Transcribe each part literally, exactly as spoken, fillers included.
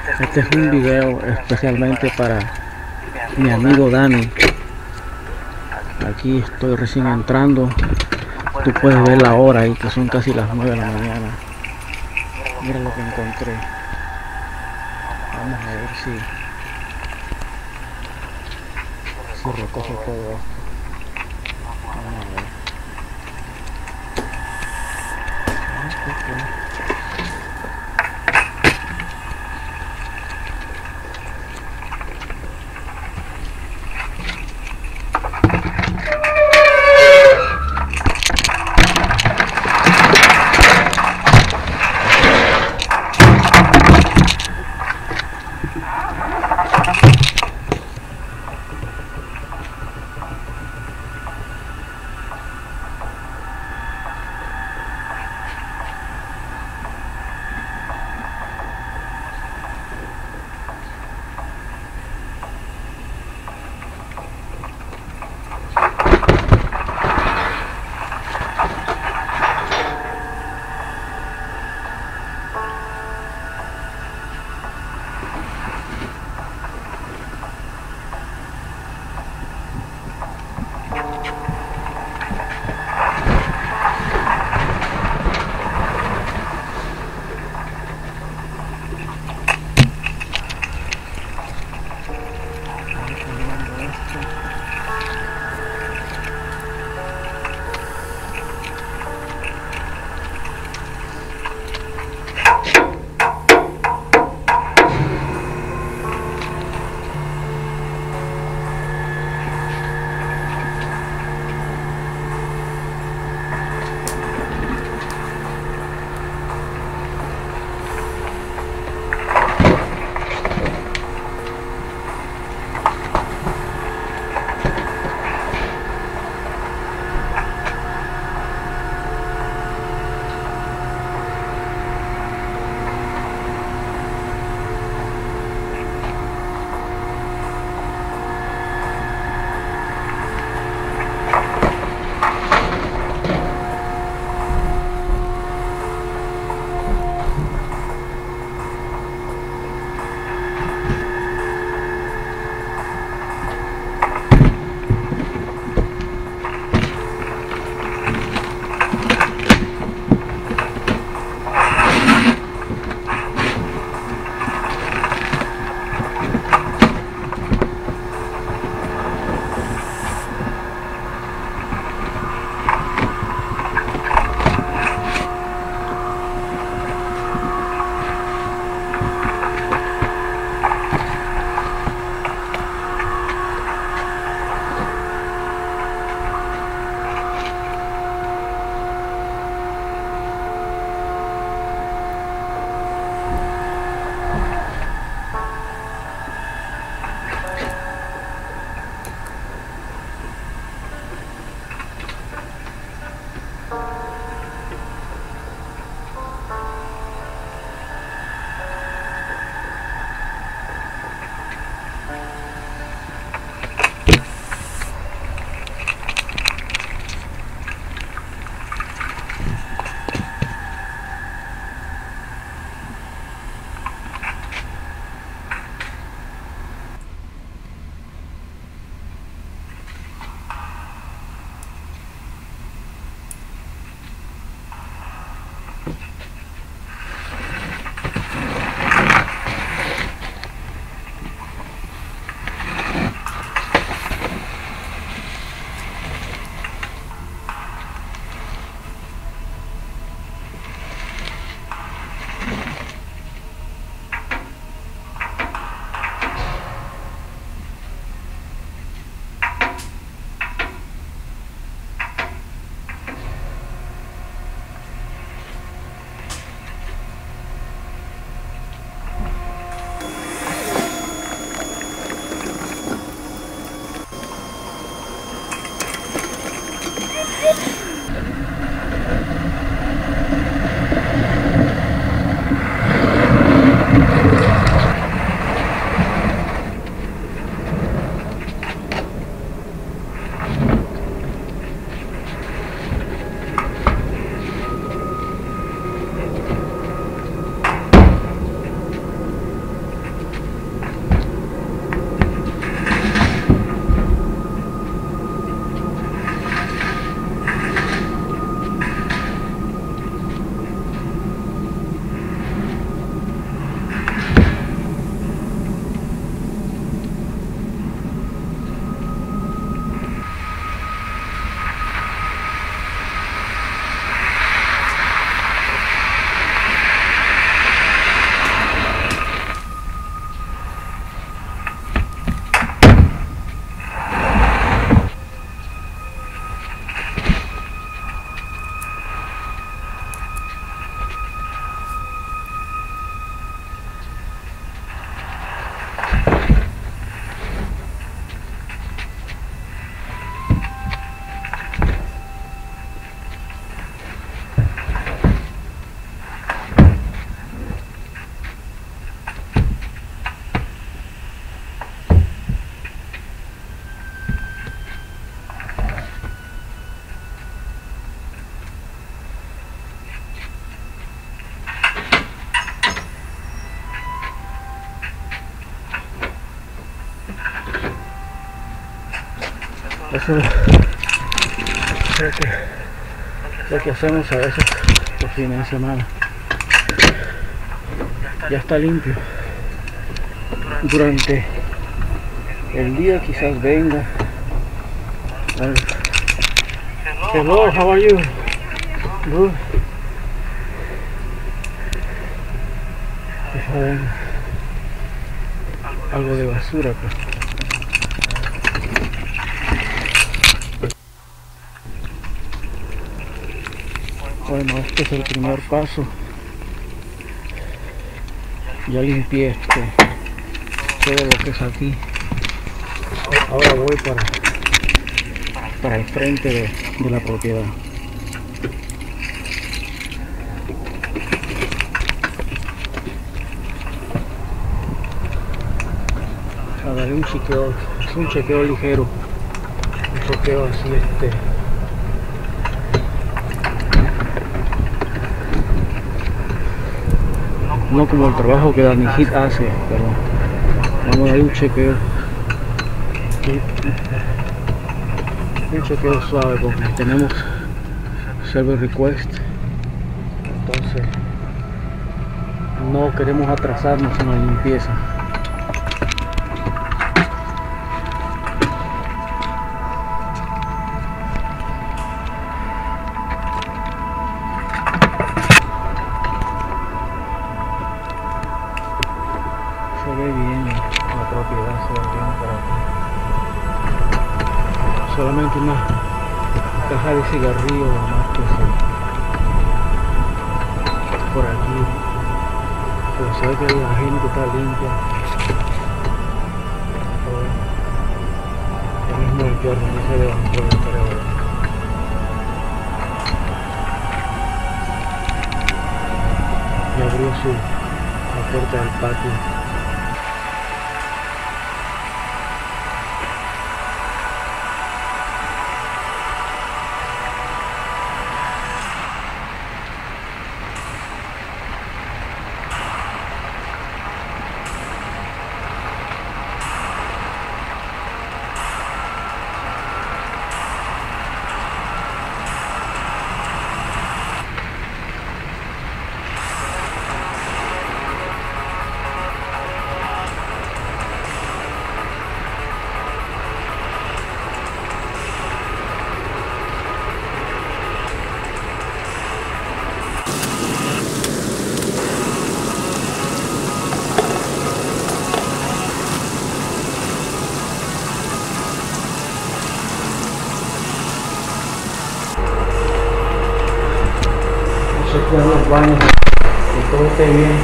Este es un video especialmente para mi amigo Dani. Aquí estoy recién entrando. Tú puedes ver la hora ahí, que son casi las nueve de la mañana. Mira lo que encontré. Vamos a ver si si recoge todo esto. Vamos a ver. Eso es lo que, lo que hacemos a veces los fines de semana. Ya está limpio. Durante el día quizás venga. Hello, how are you? Good. Quizás venga algo de basura, pues. Bueno, este es el primer paso. Ya limpié este, todo lo que es aquí. Ahora voy para, para el frente de, de la propiedad. A darle un chequeo, es un chequeo ligero, un chequeo así este. No como el trabajo que Danijit hace, pero vamos a darle un chequeo. Un chequeo suave porque tenemos server request. Entonces no queremos atrasarnos en la limpieza. Se ve bien, la propiedad se ve bien por aquí. Solamente una caja de cigarrillos más que se por aquí, pero se ve que la gente está limpia. El mismo el que organiza el Oncall, creo. Y abrió su la puerta del patio. Chequear los baños, que todo esté bien.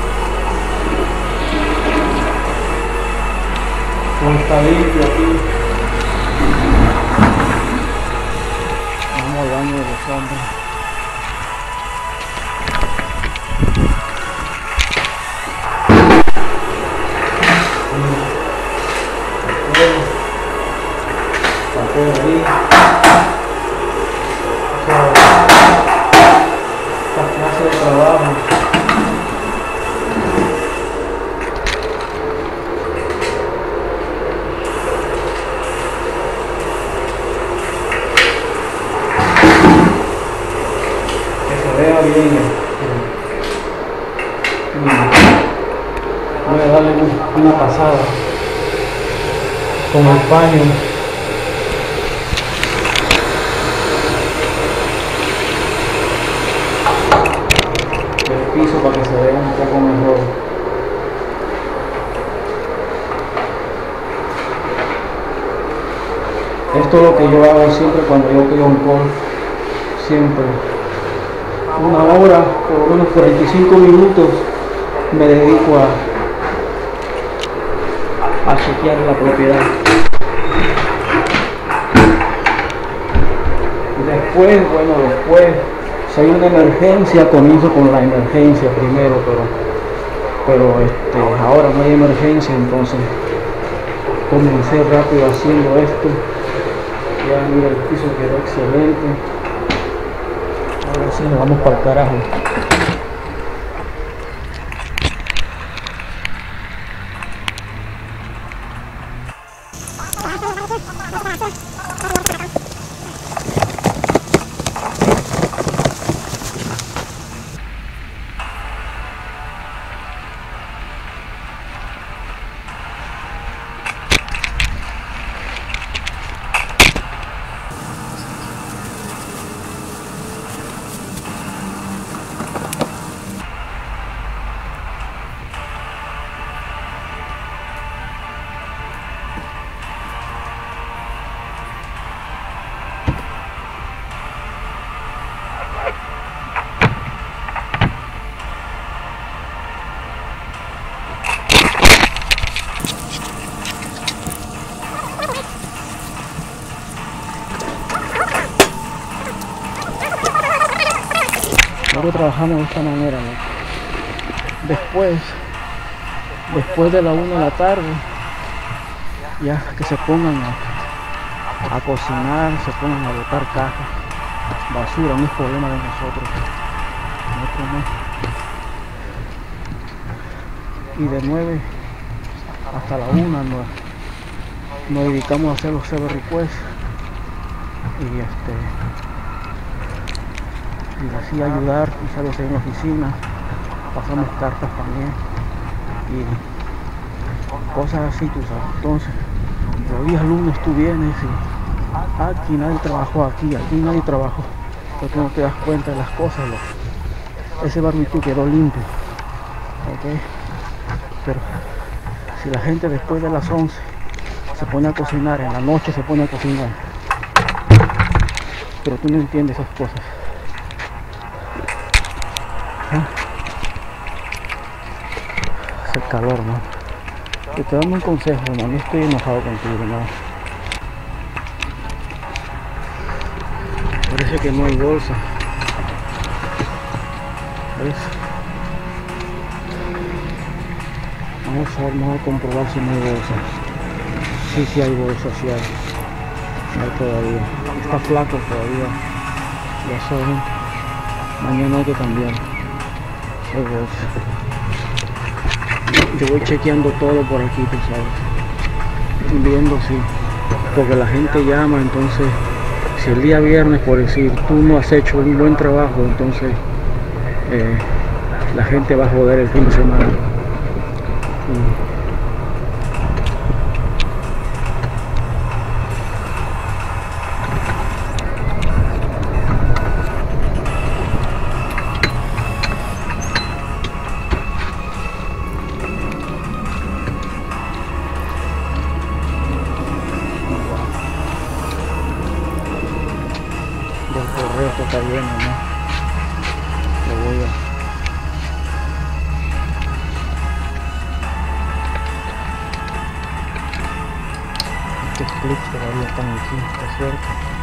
Todo está limpio aquí. Vamos al baño de los hombres. Papel ahí. Clase de trabajo. Que se vea bien. Voy a darle una pasada con el paño. Piso para que se vea un poco mejor. Esto es lo que yo hago siempre cuando yo pido un call, siempre una hora, por lo menos cuarenta y cinco minutos me dedico a, a chequear la propiedad. Después, bueno, después si hay una emergencia, comienzo con la emergencia primero, pero pero este, ahora no hay emergencia, entonces comencé rápido haciendo esto. Ya mira, el piso quedó excelente. Ahora sí nos vamos para el carajo. nosotros trabajamos de esta manera, ¿no? Después, después de la una de la tarde, ya que se pongan a, a cocinar, se pongan a botar cajas, basura, no es problema de nosotros. Nosotros no. Y de nueve hasta la una nos, nos dedicamos a hacer los server requests y este y así ayudar, quizás lo en la oficina, pasamos cartas también y cosas así, tú sabes. Entonces los días lunes tú vienes y aquí nadie trabajó, aquí, aquí nadie trabajó, pero tú no te das cuenta de las cosas. Lo, ese barbecue quedó limpio, ¿ok? Pero si la gente después de las once se pone a cocinar, en la noche se pone a cocinar, pero tú no entiendes esas cosas. ¿Ah? Es el calor, ¿no? Te estoy dando un consejo, no, no estoy enojado contigo, no. Parece que no hay bolsa. ¿Ves? Vamos a ver, vamos a comprobar si no hay bolsa. Sí, sí hay bolsa, sí hay. No hay todavía. Está flaco todavía. Ya saben. Mañana hay que cambiar. Hay bolsa. Yo voy chequeando todo por aquí, tú sabes. Viendo si. Porque la gente llama, entonces. Si el día viernes, por decir, tú no has hecho un buen trabajo, entonces eh, la gente va a joder el fin de semana. Y el correo está lleno, ¿no? Lo voy a... Estos clips todavía están aquí, está suerte.